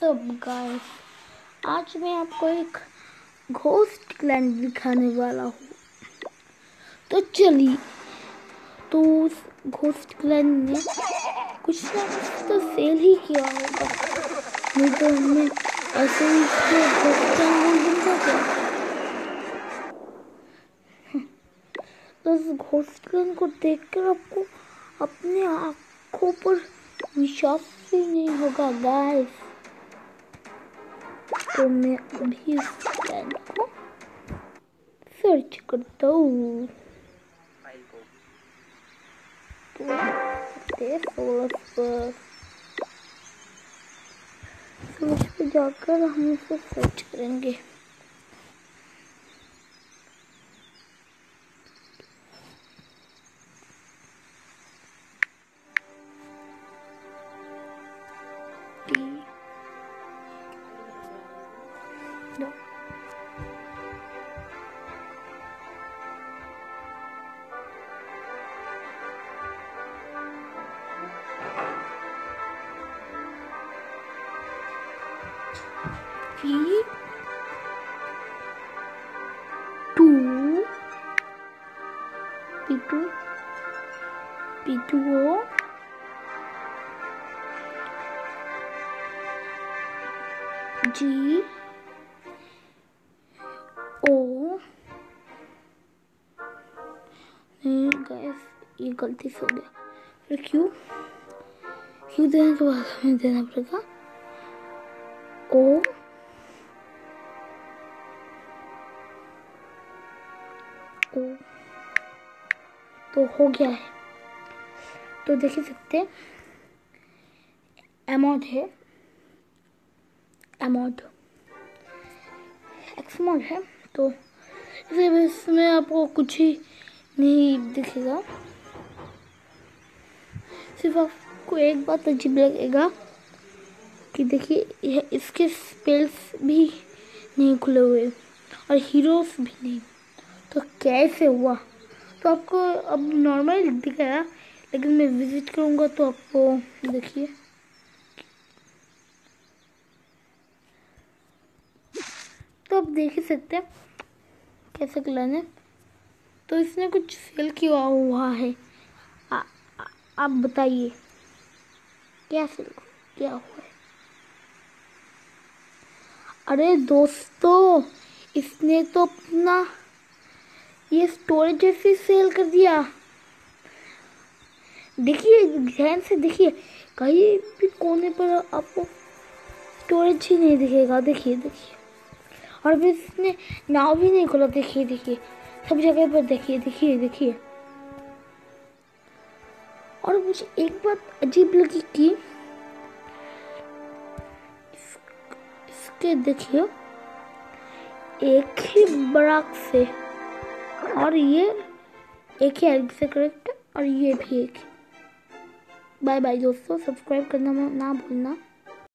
सब गाइस, आज मैं आपको एक घोस्ट क्लैन दिखाने वाला हूँ। तो चलिए, तो उस घोस्ट क्लैन ने कुछ ना कुछ तो सेल ही किया होगा, नहीं तो हमें ऐसे ही इसको घोस्ट क्लैन बोल दूंगा क्या। तो उस घोस्ट क्लैन को देखकर आपको अपने आँखों पर विश्वास ही नहीं होगा गाइस। तो मैं अभी इस क्लैन को सर्च करता हूँ। तो सोर्स पे जाकर हम इसे सर्च करेंगे। P2O G O। नहीं गाइस, ये गलती से हो गया। फिर क्यू देने के बाद हमें देना पड़ेगा O तो हो गया है। तो देख ही सकते हैं एमोड है, एमोड एक्समोड है। तो इसमें आपको कुछ ही नहीं दिखेगा, सिर्फ आपको एक बात अजीब लगेगा कि देखिए इसके स्पेल्स भी नहीं खुले हुए और हीरोज भी नहीं। तो कैसे हुआ? तो आपको अब नॉर्मल दिखेगा, लेकिन मैं विजिट करूंगा तो आपको देखिए तो आप देख ही सकते हैं कैसे क्लैन है। तो इसने कुछ सेल किया हुआ है। आप बताइए क्या सेल किया हुआ है? अरे दोस्तों, इसने तो अपना ये स्टोरेज ऐसे सेल कर दिया। देखिए ध्यान से देखिए, कहीं भी कोने पर आपको स्टोरेज ही नहीं दिखेगा। देखिए और फिर इसने नाव भी नहीं खोला। देखिए सब जगह पर देखिए। और मुझे एक बात अजीब लगी कि इसके देखिए एक ही बराक से, और ये एक ही एग से करेक्ट, और ये भी एक। बाय बाय दोस्तों, सब्सक्राइब करना ना भूलना।